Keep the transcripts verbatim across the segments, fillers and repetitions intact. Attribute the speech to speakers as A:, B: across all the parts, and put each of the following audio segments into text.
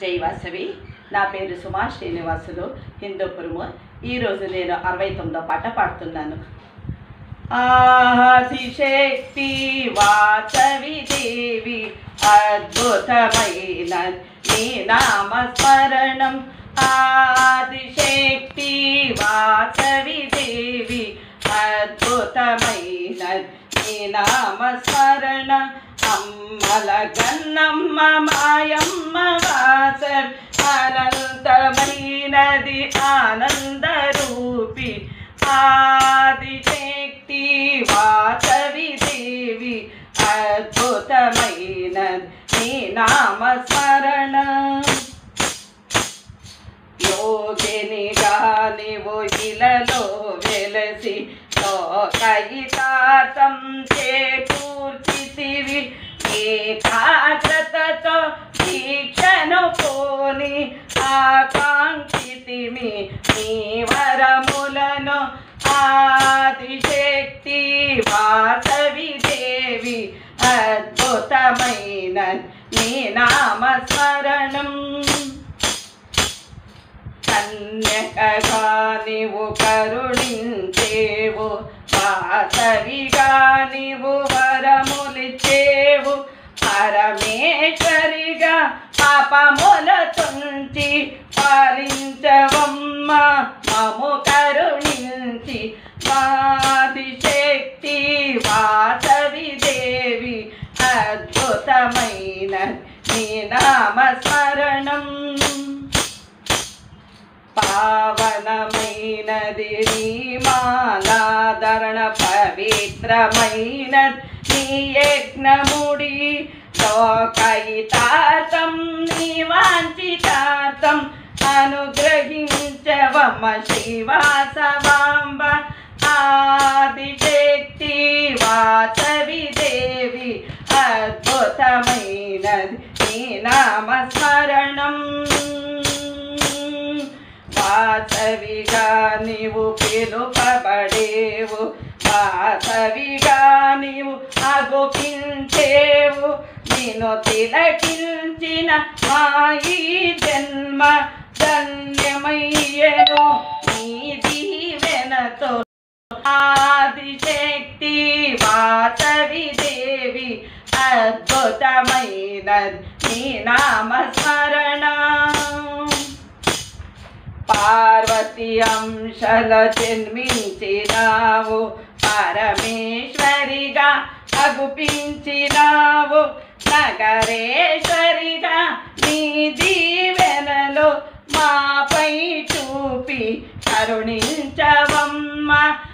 A: జై వాసవి. నా పేరు సుమా శ్రీనివాసులు, హిందూపురము. ఈరోజు నేను అరవై తొమ్మిదో పాట పాడుతున్నాను. ఆదిశక్తి వాసవి దేవి అద్భుతమైన నీ నామస్మరణం. ఆదిశక్తి వాసవి దేవి అద్భుతమైన నీ నామస్మరణ. అమ్మల గన్నమ్మ మాయమ్మ వాసవి అనంతమైనది ఆనందరూపి. ఆదిశక్తి వాసవి దేవి అద్భుతమైన నీ నామస్మరణ. యోగినిగా నీవు ఇలలో వెలసి లోకహితార్థం చేకూర్చితివి. ఏకాగ్రతతో దీక్షను పోని ఆకాంక్షితిమి నీ వరములను. ఆదిశక్తి వాసవి దేవి అద్భుతమైన నీ నామస్మరణం. కన్యకగా నీవు కరుణించేవు, వాసవిగా నీవు వరములిచ్చేవు. పరమేశ్వరిగా పాపముల తుంచి పాలించవమ్మ మము కరుణించి. ఆదిశక్తి వాసవి దేవి అద్భుతమైన నీ నామస్మరణం. పావనమైనది నీ మాలాధరణ, పవిత్రమైన నీ యజ్ఞముడి. లోకహితార్థం నీ వాంఛితార్థం అనుగ్రహించవమ్మ శ్రీవాసవాంబ. ఆదిశక్తి వాసవి దేవి అద్భుతమైనది నీ నామస్మరణం. వాసవిగా నీవు పిలుపబడేవు, వాసవిగా నీవు అగుపించేవు. నిన్ను తిలకించిన మా ఈ జన్మ ధన్యమయ్యను నీ దీవెనతో. ఆదిశక్తి వాసవి దేవి అద్భుతమైన నీ నామస్మరణ. పార్వతి అంశల జన్మించినావు, పరమేశ్వరిగా అగుపించినావు. నగరేశ్వరిగా నీ దీవెనలో మాపై చూపి కరుణించవమ్మ.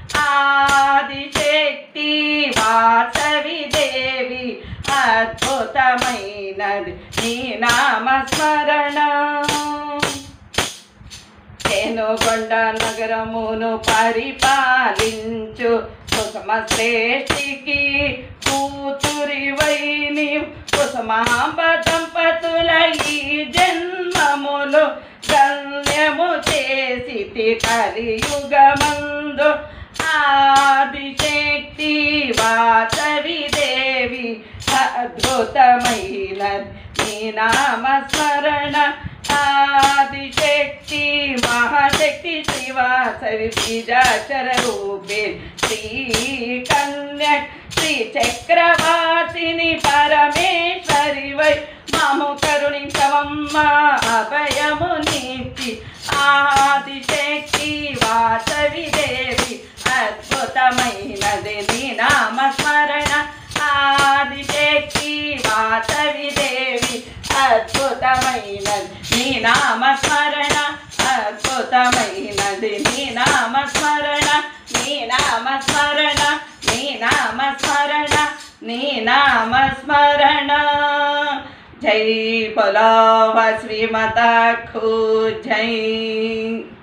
A: ఆదిశక్తి వాసవి దేవి అద్భుతమైనది నీ నామస్మరణ. ఏనుగొండ నగరమును పరిపాలించు కుసుమ శ్రేష్ఠికి కూతురివై నీవు. కుసుమాంబ దంపతుల ఈ జన్మములు ధన్యము చేసితి కలియుగమందు. ఆదిశక్తి వాసవి దేవి అద్భుతమైన నీ నామస్మరణ. ఆదిశక్తి మహాశక్తి శ్రీవాసవి బీజాక్షర రూపే శ్రీ కన్య శ్రీ చక్రవాసిని పరమేశ్వరి వై మాము కరుణించవమ్మ అభయము నీతి. ఆదిశక్తి వాసవి దేవి అద్భుతమైనది నీ నామస్మరణ. ఆదిశక్తి వాసవి దేవి అద్భుతమైనది నీ నామస్మరణ. అద్భుతమైనది నీ నామస్మరణ. నీ నామస్మరణ, నీ నామస్మరణ, నీ నామస్మరణ. జై బోలో వాసవి మాతా కూ జై.